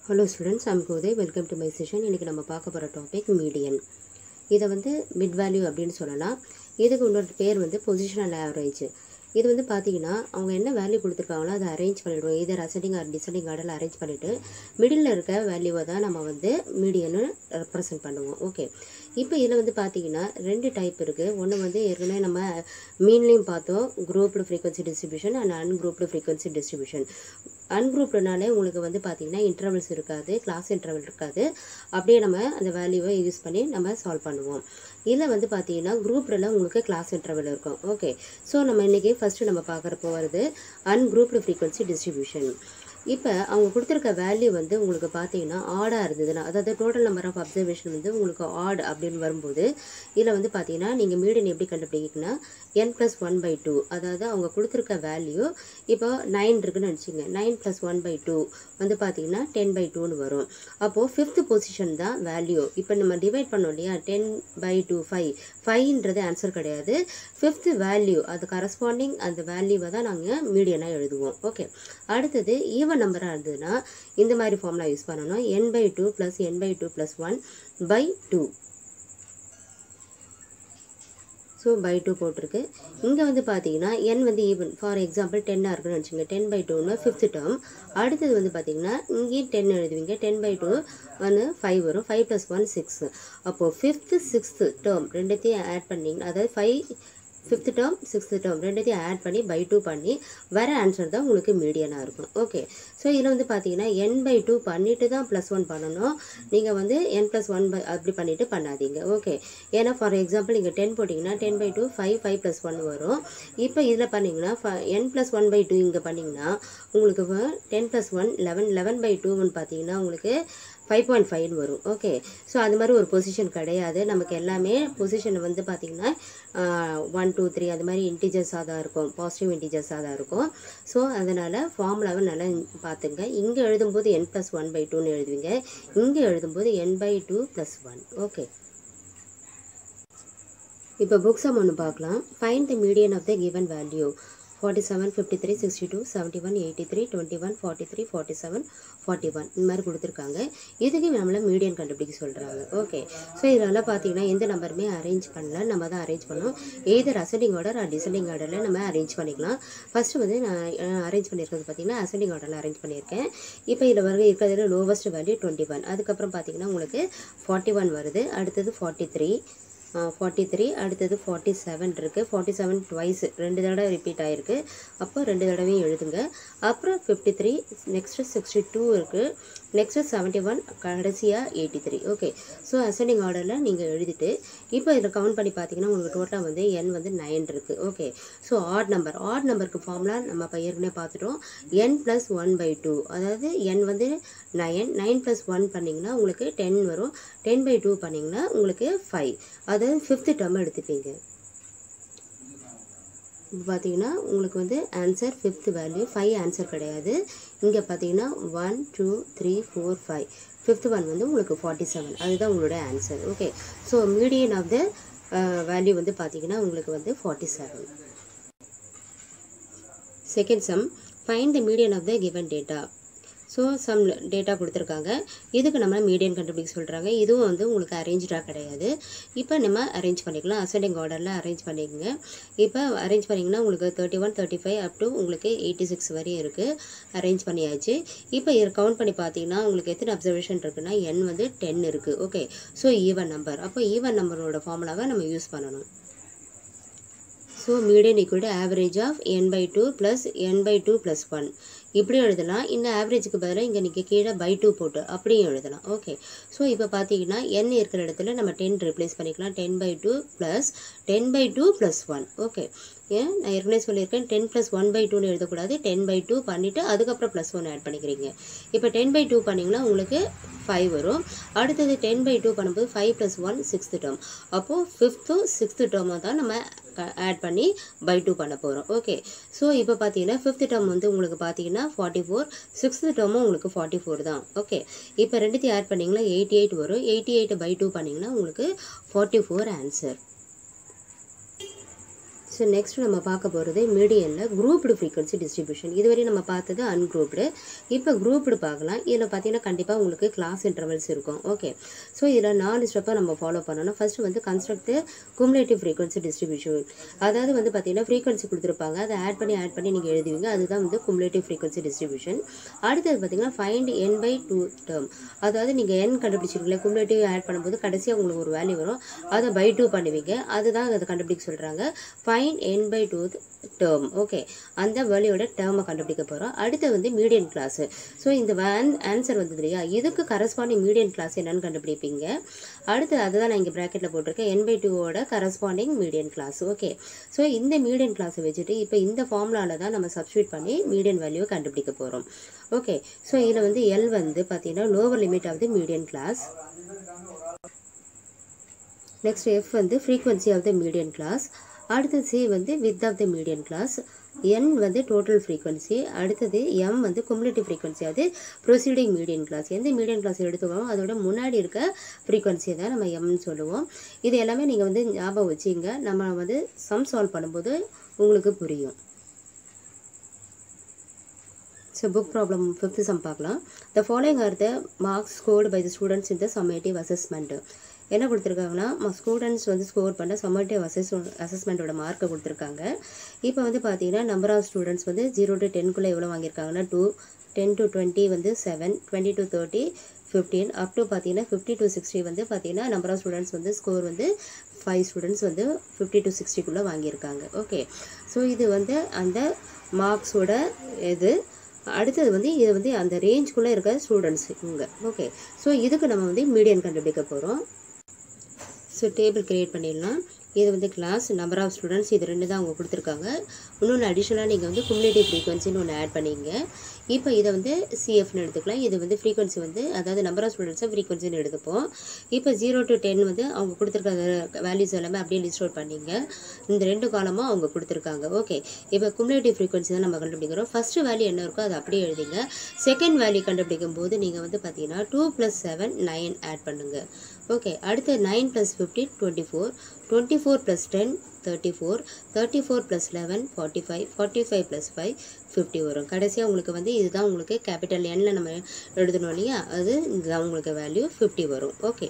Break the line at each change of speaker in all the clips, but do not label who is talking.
Hello students, I'm Goday. Welcome to my session. இன்னைக்கு நம்ம பார்க்க போற டாபிக் மீடியன். இத மிட் வேல்யூ அப்படினு சொல்லலாம். இதுக்கு இன்னொரு பேர் பொசிஷனல் ஆவரேஜ். இது பாத்தீங்கன்னா அவங்க என்ன வேல்யூ கொடுத்திருக்காங்களோ அதை அரேஞ்ச் பண்ணிடுவோம். இதர் அசெண்டிங் ஆர் டிசெண்டிங் ஆர்டர்ல அரேஞ்ச் பண்ணிட்டு மிடில்ல இருக்க வேல்யூவை தான் நம்ம மீடியன் ரெப்ரசன்ட் பண்ணுவோம். ஓகே. இப்போ இதுல பாத்தீங்கன்னா ரெண்டு டைப் இருக்கு. ஒன்னு ஏற்கனவே நம்ம மீன்லயும் பார்த்தோம், grouped frequency distribution and ungrouped frequency distribution. அன்குரூப்டுனாலே உங்களுக்கு பாத்தீங்கன்னா இன்டர்வல்ஸ் இருக்காது, கிளாஸ் இன்டர்வல் இருக்காது. அப்படியே நம்ம அந்த வேல்யூவை யூஸ் பண்ணி நம்ம சால்வ் பண்ணுவோம். இதில் பார்த்தீங்கன்னா குரூப்டில் உங்களுக்கு கிளாஸ் இன்டர்வல் இருக்கும். ஓகே. ஸோ நம்ம இன்றைக்கி ஃபஸ்ட்டு நம்ம பார்க்குறப்போ வருது அன்குரூப்டு ஃப்ரீக்வன்சி டிஸ்ட்ரிபியூஷன். இப்போ அவங்க கொடுத்துருக்க வேல்யூ உங்களுக்கு பார்த்தீங்கன்னா ஆடாக இருந்ததுன்னா, அதாவது டோட்டல் நம்பர் ஆஃப் அப்சர்வேஷன் உங்களுக்கு ஆட் அப்படின்னு வரும்போது இதில் பார்த்தீங்கன்னா நீங்கள் மீடியன் எப்படி கண்டுபிடிக்கணும்னா n+1/2, அதாவது அவங்க கொடுத்துருக்க வேல்யூ இப்போ 9 இருக்குன்னு நினச்சிங்க. 9+1/2 பார்த்தீங்கன்னா 10/2ன்னு வரும். அப்போது 5th பொசிஷன் தான் வேல்யூ. இப்போ நம்ம டிவைட் பண்ணோம் இல்லையா, 10/2 5ன்றது ஆன்சர் கிடையாது. 5th வேல்யூ அது கரஸ்பாண்டிங் அந்த வேல்யூவை தான் நாங்கள் மீடியனாக எழுதுவோம். ஓகே. அடுத்தது ஈவன் நம்பராக இருந்ததுன்னா இந்த மாதிரி ஃபார்முலா யூஸ் பண்ணணும். n/2 + n/2 + 1/2. ஸோ by2 போட்டிருக்கு. இங்கே பார்த்தீங்கன்னா n ஈவன், ஃபார் எக்ஸாம்பிள் 10 இருக்குன்னு நினச்சிங்க. 10/2ன்னு 5th டேர்ம். அடுத்தது பார்த்தீங்கன்னா இங்கேயும் 10 எழுதுவீங்க. 10/2 5 வரும். 5 + 1 6. அப்போது 5th 6th டேர்ம் ரெண்டுத்தையும் ஆட் பண்ணிங்கன்னா, அதாவது 5th டேர்ம் 6th டேர்ம் ரெண்டுத்தையும் ஆட் பண்ணி by2 பண்ணி வர ஆன்சர் தான் உங்களுக்கு மீடியனாக இருக்கும். ஓகே. ஸோ இதில் பார்த்தீங்கன்னா n/2 பண்ணிட்டு தான் +1 பண்ணணும். நீங்கள் n+1 அப்படி பண்ணிட்டு பண்ணாதீங்க. ஓகே. ஏன்னா ஃபார் எக்ஸாம்பிள் இங்கே 10 போட்டிங்கன்னா 10/2 5 + 1 வரும். இப்போ இதில் பண்ணிங்கன்னா n+1/2 இங்கே பண்ணிங்கன்னா உங்களுக்கு 10 + 1 11, 11/2ன்னு பார்த்தீங்கன்னா உங்களுக்கு 5.5 வரும். ஓகே. ஸோ அது மாதிரி ஒரு பொசிஷன் கிடையாது. நமக்கு எல்லாமே பொசிஷன் பார்த்தீங்கன்னா 1 2 3 அது மாதிரி இன்டிஜர்ஸாக தான் இருக்கும், பாசிட்டிவ் இன்டிஜர்ஸாக தான் இருக்கும். ஸோ அதனால் ஃபார்முலாவை நல்லா பார்த்துங்க. இங்கே எழுதும்போது n+1/2ன்னு எழுதுவீங்க, இங்கே எழுதும்போது n/2 + 1. ஓகே. இப்போ புக் சம் ஒன்று பார்க்கலாம். Find the median of the given value 47, 53, 62, 71, 83, 21, 43, 47, 41 இந்த மாதிரி கொடுத்துருக்காங்க. இதுக்கு நம்மளை மீடியன் கண்டுபிடிக்க சொல்கிறாங்க. ஓகே. ஸோ இதெல்லாம் பார்த்தீங்கன்னா எந்த நம்பருமே அரேஞ்ச் பண்ணல, நம்ம தான் அரேஞ்ச் பண்ணோம். Either ascending order or descending ஆர்டரில் நம்ம அரேஞ்ச் பண்ணிக்கலாம். ஃபஸ்ட்டு நான் அரேஞ்ச் பண்ணியிருக்கிறது பார்த்தீங்கன்னா அசெண்டிங் ஆர்டரில் அரேஞ்ச் பண்ணியிருக்கேன். இப்போ இதில் இருக்கிறதுல லோவஸ்ட் வேல்யூ 21. அதுக்கப்புறம் பார்த்தீங்கன்னா உங்களுக்கு 41 வருது. அடுத்தது 43, அடுத்தது 47 இருக்குது. 47 ட்வைஸ் 2 தடவை ரிப்பீட் ஆகிருக்கு. அப்போ 2 தடவையும் எழுதுங்க. அப்புறம் 53, நெக்ஸ்ட்டு 62 இருக்குது, நெக்ஸ்ட்டு 71, கடைசியாக 83. ஓகே. ஸோ அசெண்டிங் ஆர்டரில் நீங்கள் எழுதிட்டு இப்போ இதில் கவுண்ட் பண்ணி பார்த்தீங்கன்னா உங்களுக்கு டோட்டலாக n 9 இருக்குது. ஓகே. ஸோ ஆட் நம்பருக்கு ஃபார்முலா நம்ம இப்போ ஏற்கனவே பார்த்துட்டோம். n+1/2, அதாவது n 9, 9 + 1 பண்ணிங்கன்னா உங்களுக்கு 10 வரும். 10/2 பண்ணிங்கன்னா உங்களுக்கு 5, அதாவது 5th டேர்ம் எடுத்துப்பீங்க. இப்போ பார்த்தீங்கன்னா உங்களுக்கு ஆன்சர் 5th வேல்யூ 5 ஆன்சர் கிடையாது. இங்கே பார்த்தீங்கன்னா 1 2 3 4 5, 5th ஒன் உங்களுக்கு 47, அதுதான் உங்களோட answer. Okay. So median of the value பார்த்தீங்கன்னா உங்களுக்கு 47. Second sum, find the median of the given data. So some data கொடுத்துருக்காங்க. இதுக்கு நம்ம மீடியன் கண்டுபிடிக்க சொல்கிறாங்க. இதுவும் உங்களுக்கு அரேஞ்சாக கிடையாது. இப்போ நம்ம அரேஞ்ச் பண்ணிக்கலாம். அசெண்டிங் ஆர்டரில் அரேஞ்ச் பண்ணிக்கோங்க. இப்போ அரேஞ்ச் பண்ணிங்கன்னா உங்களுக்கு 31, 35 அப் டு உங்களுக்கு 86 வரையும் இருக்குது. அரேஞ்ச் பண்ணியாச்சு. இப்போ இதை கவுண்ட் பண்ணி பார்த்தீங்கன்னா உங்களுக்கு எத்தனை அப்சர்வேஷன் இருக்குன்னா n 10 இருக்குது. ஓகே. So even number. அப்போ ஈவன் நம்பரோட ஃபார்முலாவை நம்ம யூஸ் பண்ணணும். So median equal to average of n/2 + n/2 + 1 இப்படி எழுதலாம். இந்த ஆவரேஜுக்கு பதிலாக இங்கே நீங்கள் கீழே by2 போட்டு அப்படியும் எழுதலாம். ஓகே. ஸோ இப்போ பார்த்தீங்கன்னா n இருக்கிற இடத்துல நம்ம 10 ரிப்ளேஸ் பண்ணிக்கலாம். 10/2 + 10/2 + 1. ஓகே. ஏன் நான் ஏற்கனவே சொல்லியிருக்கேன் 10 + 1/2ன்னு எழுதக்கூடாது. 10/2 பண்ணிவிட்டு அதுக்கப்புறம் +1 ஆட் பண்ணிக்கிறீங்க. இப்போ 10/2 பண்ணிங்கன்னா உங்களுக்கு 5 வரும். அடுத்தது 10/2 பண்ணும்போது 5 + 1 6th டேர்ம். அப்போது 5th 6th டேர்மை தான் நம்ம ஆட் பண்ணி by2 பண்ண போகிறோம். ஓகே. ஸோ இப்போ பார்த்தீங்கன்னா 5th டேர்ம் உங்களுக்கு பார்த்தீங்கன்னா 44, 6th டேர்மும் உங்களுக்கு 44 தான். ஓகே. இப்போ ரெண்டுத்தையும் ஆட் பண்ணிங்கன்னா 88 வரும். 88 by2 பண்ணிங்கன்னா உங்களுக்கு 44 ஆன்சர். ஸோ நெக்ஸ்ட் நம்ம பார்க்க போகிறது மீடியனில் குரூப்டு ஃப்ரீக்வன்சி டிஸ்ட்ரிபியூஷன். இதுவரை நம்ம பார்த்தது அன்குரூப்டு. இப்போ குரூப்டு பார்க்கலாம். இதில் பார்த்தீங்கன்னா கண்டிப்பாக உங்களுக்கு கிளாஸ் இன்டர்வல்ஸ் இருக்கும். ஓகே, ஸோ இதில் 4 ஸ்டெப்பை நம்ம ஃபாலோ பண்ணணும். ஃபர்ஸ்ட் வந்து கன்ஸ்ட்ரக்ட் குமுலேட்டிவ் ஃப்ரீக்வன்சி டிஸ்ட்ரிபியூஷன். அதாவது வந்து பார்த்தீங்கன்னா ஃப்ரீக்வன்சி கொடுத்துருப்பாங்க, அதை ஆட் பண்ணி நீங்கள் எழுதுவீங்க. அதுதான் வந்து குமுலேட்டிவ் ஃப்ரீக்வன்சி டிஸ்ட்ரிபியூஷன். அடுத்தது பார்த்தீங்கன்னா ஃபைண்ட் n by 2 டேர்ம். அதாவது நீங்கள் n கண்டுபிடிச்சிருக்கீங்களா, குமுலேட்டிவ் ஆட் பண்ணும்போது கடைசியாக உங்களுக்கு ஒரு வேல்யூ வரும், அதை by 2 பண்ணுவீங்க. அதுதான் அதை கண்டுபிடிக்க சொல்கிறாங்க. Find n by 2 term. Okay, அந்த வேல்யூவோட டேர்மை கண்டுபிடிக்க போகிறோம். அடுத்து வந்து மீடியன் கிளாஸ். ஸோ இந்த ஆன்சர் வந்தது இல்லையா, இதுக்கு கரஸ்பாண்டிங் மீடியன் கிளாஸ் என்னன்னு கண்டுபிடிப்பீங்க. அடுத்து அதுதான் நான் இங்கே ப்ராக்கெட்டில் போட்டிருக்கேன், n by 2ஓட corresponding median class. Okay, so இந்த மீடியன் கிளாஸை வச்சுட்டு இப்போ இந்த ஃபார்முலாவில் தான் நம்ம சப்ஸ்டியூட் பண்ணி மீடியன் வேல்யூவை கண்டுபிடிக்க போகிறோம். ஓகே, ஸோ இதில் வந்து L வந்து பார்த்தீங்கன்னா lower limit of the median class. Next F வந்து frequency of the median class. அடுத்து C வந்து width of the median class. N வந்து டோட்டல் ஃப்ரீக்வன்சி. அடுத்தது M வந்து குமுலேட்டிவ் ஃப்ரீக்வன்சி, அது ப்ரொசீடிங் மீடியன் கிளாஸ். எந்த மீடியன் கிளாஸ் எடுத்துக்கோம் அதோட முன்னாடி இருக்க ஃப்ரீக்வன்சியை தான் நம்ம Mன்னு சொல்லுவோம். இது எல்லாமே நீங்கள் வந்து ஞாபகம் வச்சுங்க, நம்ம வந்து சம் சால்வ் பண்ணும்போது உங்களுக்கு புரியும். So book problem 5th sum பார்க்கலாம். The following are the marks scored by the students in the summative assessment. என்ன கொடுத்துருக்காங்கன்னா, ஸ்டூடெண்ட்ஸ் வந்து ஸ்கோர் பண்ண சம்மேட்டிவ் அசஸ்மெண்ட்டோட மார்க்கை கொடுத்துருக்காங்க. இப்போ வந்து பார்த்தீங்கன்னா நம்பர் ஆஃப் ஸ்டூடெண்ட்ஸ் வந்து 0 to 10க்குள்ளே எவ்வளோ வாங்கியிருக்காங்கன்னா 2, 10 to 20 வந்து 7, 20 to 30 15, அப் டு பார்த்தீங்கன்னா 50 to 60 வந்து பார்த்தீங்கன்னா நம்பர் ஆஃப் ஸ்டூடெண்ட்ஸ் வந்து ஸ்கோர் வந்து 5 ஸ்டூடெண்ட்ஸ் வந்து 50 to 60க்குள்ளே வாங்கியிருக்காங்க. ஓகே, ஸோ இது வந்து அந்த மார்க்ஸோட இது. அடுத்தது வந்து இது வந்து அந்த ரேஞ்சுக்குள்ளே இருக்க ஸ்டூடெண்ட்ஸ் இவங்க. ஓகே, ஸோ இதுக்கு நம்ம வந்து மீடியன் கண்டுபிடிக்க போகிறோம். ஸோ டேபிள் கிரியேட் பண்ணிடலாம். இது வந்து கிளாஸ், நம்பர் ஆஃப் ஸ்டூடெண்ட்ஸ், இது 2 தான் அவங்க கொடுத்துருக்காங்க. இன்னொன்று அடிஷ்னலாக நீங்கள் வந்து குமுலேட்டிவ் ஃப்ரீக்வன்சின்னு ஒன்று ஆட் பண்ணிங்க. இப்போ இதை வந்து CFன்னு எடுத்துக்கலாம். இது வந்து ஃப்ரீக்வன்சி வந்து அதாவது நம்பர் ஆஃப் ஸ்டூடெண்ட்ஸை ஃப்ரீக்வன்சின்னு எடுத்துப்போம். இப்போ 0 to 10 வந்து அவங்க கொடுத்துருக்க வேல்யூஸ் எல்லாமே அப்படியே லிஸ்ட் அவுட் பண்ணிங்க. இந்த 2 காலமும் அவங்க கொடுத்துருக்காங்க. ஓகே, இப்போ குமுலேட்டிவ் ஃப்ரீக்வன்சி தான் நம்ம கண்டுபிடிக்கிறோம். ஃபஸ்ட்டு வேல்யூ என்ன இருக்கோ அதை அப்படியே எழுதிங்க. செகண்ட் வேல்யூ கண்டுபிடிக்கும் போது நீங்கள் வந்து பார்த்தீங்கன்னா 2 + 7 9 ஆட் பண்ணுங்கள். ஓகே, அடுத்து 9 + 15 24, 24 + 10 34, 34 + 11 45, 45 + 5 50 வரும். கடைசியாக உங்களுக்கு வந்து இதுதான் உங்களுக்கு கேபிட்டல் Nல நம்ம எழுதணும் இல்லையா, அது இதுதான் உங்களுக்கு வேல்யூ 50 வரும். ஓகே,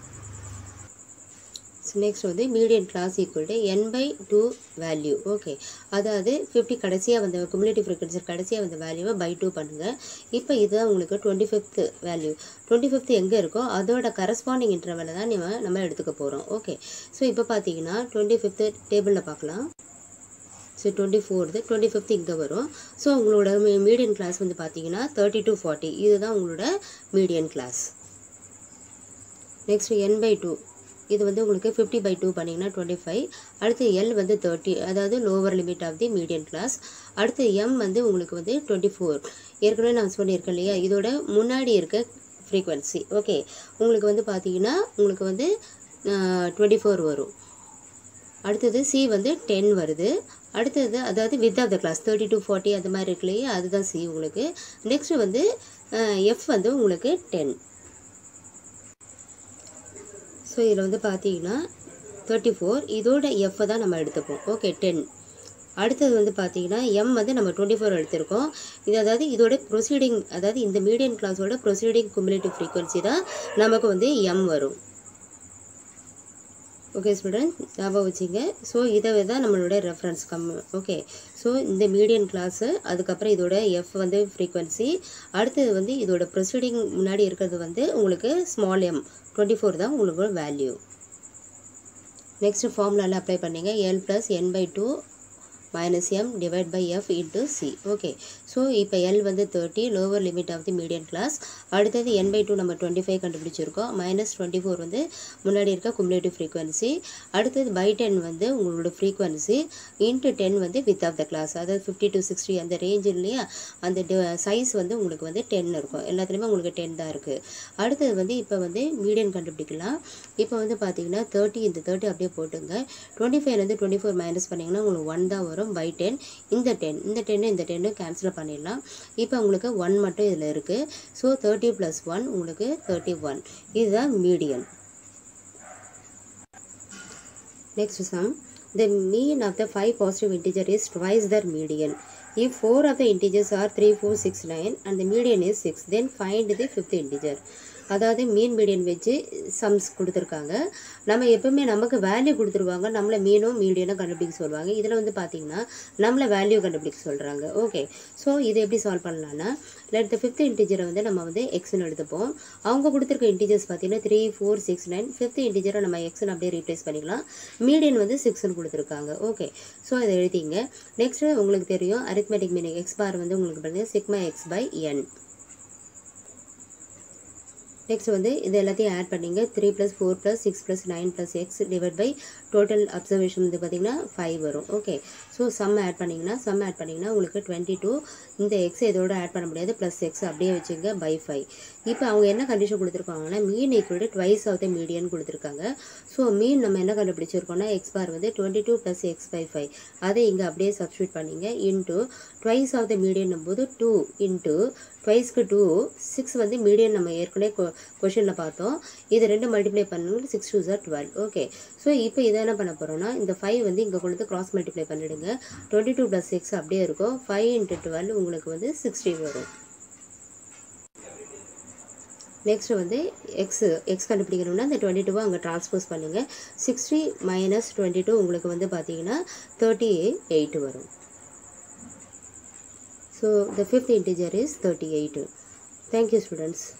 நெக்ஸ்ட் வந்து median class equal to n by 2 value. Okay, அதாவது 50 கடைசியாக வந்த குமுலேட்டிவ் ஃப்ரீக்வன்சி கடைசியாக வந்த வேல்யூவை by 2 பண்ணுங்கள். இப்போ இதுதான் உங்களுக்கு 25th வேல்யூ. 25th எங்கே இருக்கோ அதோட கரஸ்பாண்டிங் இன்டர்வலை தான் நம்ம எடுத்துக்க போகிறோம். ஓகே, ஸோ இப்போ பார்த்தீங்கன்னா 25th டேபிளில் பார்க்கலாம். ஸோ 25th இங்கே வரும். ஸோ உங்களோட மீடியன் கிளாஸ் வந்து பார்த்தீங்கன்னா 30 to 40, இதுதான் உங்களோட median class. Next n by 2, இது வந்து உங்களுக்கு 50 by 2 பண்ணிங்கன்னா 25. அடுத்து L வந்து 30, அதாவது lower limit of the median class. அடுத்து M வந்து உங்களுக்கு வந்து 24. ஏற்கனவே நான் சொல்லியிருக்கேன் இல்லையா, இதோட முன்னாடி இருக்க ஃப்ரீக்வன்சி. ஓகே, உங்களுக்கு வந்து பார்த்தீங்கன்னா உங்களுக்கு வந்து 24 வரும். அடுத்தது C வந்து 10 வருது. அடுத்தது அதாவது width of the class 30 to 40 அது மாதிரி இருக்கு இல்லையா, அதுதான் C உங்களுக்கு. நெக்ஸ்ட் வந்து F வந்து உங்களுக்கு 10. ஸோ இதில் வந்து பார்த்தீங்கன்னா 34, இதோட F தான் நம்ம எடுத்துப்போம். ஓகே, 10. அடுத்தது வந்து பார்த்தீங்கன்னா M வந்து நம்ம 24 எடுத்திருக்கோம். இது அதாவது இதோட ப்ரொசீடிங், அதாவது இந்த மீடியன் கிளாஸோட ப்ரொசீடிங் குமுலேட்டிவ் ஃப்ரீக்வன்சி தான் நமக்கு வந்து M வரும். ஓகே ஸ்டூடெண்ட், ஞாபகம் வச்சுங்க. ஸோ இதை தான் நம்மளோட ரெஃபரன்ஸ் ஓகே, ஸோ இந்த மீடியன் கிளாஸு, அதுக்கப்புறம் இதோட F வந்து ஃப்ரீக்வன்சி, அடுத்தது வந்து இதோட ப்ரொசீடிங் முன்னாடி இருக்கிறது வந்து உங்களுக்கு ஸ்மால் m 24 தான் உங்களுக்கு வேல்யூ. நெக்ஸ்ட் ஃபார்முலாவில் அப்ளை பண்ணிங்க. L + n by 2 minus m divided by f into c. Okay, so இப்போ L வந்து 30, lower limit of the median class. அடுத்தது n by 2 நம்ம 25 கண்டுபிடிச்சிருக்கோம். -24 வந்து முன்னாடி இருக்க குமுலேட்டிவ் ஃப்ரீக்வன்சி. அடுத்தது by 10 வந்து உங்களோட ஃப்ரீக்வன்சி இன்ட்டு 10 வந்து வித் ஆஃப் த கிளாஸ், அதாவது 50 to 60 அந்த ரேஞ்ச் இல்லையா, அந்த சைஸ் வந்து உங்களுக்கு வந்து 10 இருக்கும். எல்லாத்துலேயுமே உங்களுக்கு 10 தான் இருக்குது. அடுத்தது வந்து இப்போ வந்து மீடியன் கண்டுபிடிக்கலாம். இப்போ வந்து பார்த்தீங்கன்னா 30, இந்த 30 அப்படியே போட்டுங்க. 25லேருந்து 24 மைனஸ் பண்ணிங்கன்னா உங்களுக்கு 1 தான் வரும். by 10, இந்த 10 கேன்சல் பண்ணிடலாம். இப்போ உங்களுக்கு 1 மட்டும் இதில் இருக்குது. ஸோ 30 + 1 உங்களுக்கு 31. இதுதான் median. Next sum, the mean of the 5 positive integer is twice their median. If 4 of the integers are 3, 4, 6, 9 and the median is 6, then find the fifth integer. அதாவது மீன் மீடியன் வச்சு சம்ஸ் கொடுத்துருக்காங்க. நம்ம எப்பவுமே நமக்கு value கொடுத்துருவாங்க, நம்மளை மீனும் மீடியனும் கண்டுபிடிக்க சொல்லுவாங்க. இதில் வந்து பார்த்தீங்கன்னா நம்மளை வேல்யூ கண்டுபிடிக்க சொல்கிறாங்க. ஓகே, ஸோ இதை எப்படி சால்வ் பண்ணலான்னா, லெட் த ஃபிஃப்த் இன்டிஜரை வந்து நம்ம வந்து எக்ஸ்னு எடுத்துப்போம். அவங்க கொடுத்துருக்க இன்டிஜர்ஸ் பார்த்தீங்கன்னா 3, 4, 6, 9. ஃபிஃப்த் இன்டிஜரை நம்ம எக்ஸ்னு அப்படியே ரீப்ளேஸ் பண்ணிக்கலாம். மீடியன் வந்து 6ன்னு கொடுத்துருக்காங்க. ஓகே, ஸோ இதை எழுதிங்க. நெக்ஸ்ட்டு உங்களுக்கு தெரியும் அரித்மெட்டிக் மீனிங் எக்ஸ் பார் வந்து உங்களுக்கு பார்த்தீங்கன்னா sigma x by n. Next வந்து இது எல்லாத்தையும் ஆட் பண்ணிங்க. 3 + 4 + 6 + 9 + x divide by total observation வந்து பார்த்தீங்கன்னா 5 வரும். ஓகே, ஸோ சம் ஆட் பண்ணிங்கன்னா உங்களுக்கு 22. இந்த எக்ஸ் இதோட ஆட் பண்ண முடியாது, ப்ளஸ் எக்ஸ் அப்படியே வச்சுங்க பை 5. இப்போ அவங்க என்ன கண்டிஷன் கொடுத்துருக்காங்கன்னா mean equal to twice of the median கொடுத்துருக்காங்க. ஸோ மீன் நம்ம என்ன கண்டுபிடிச்சிருக்கோம்னா எக்ஸ் பார் வந்து 22 + x பை 5. அதை இங்கே அப்படியே சப்ஸ்டியூட் பண்ணிங்க. Into twice of the median போது 2 இன்ட்டு ட்வைஸ்க்கு 2 6 வந்து மீடியன் நம்ம ஏற்கனவே கொஷனில் பார்த்தோம். இது 2 மல்டிப்ளை பண்ணுங்க. 6 2 = 12. ஓகே, ஸோ இப்போ இதை என்ன பண்ண போகிறோம்னா இந்த 5 வந்து இங்கே கொண்டு வந்து கிராஸ் மல்டிப்ளை பண்ணிவிடுங்க. 22 + x அப்படியே இருக்கும். 5 × 12 உங்களுக்கு வந்து 60 வரும். நெக்ஸ்ட் வந்து எக்ஸ் கண்டுபிடிக்கணும்னா இந்த 22 அங்கே டிரான்ஸ்போஸ் பண்ணுங்கள். 60 - 22 உங்களுக்கு வந்து பார்த்தீங்கன்னா 38 வரும். So the fifth integer is 38. Thank you students.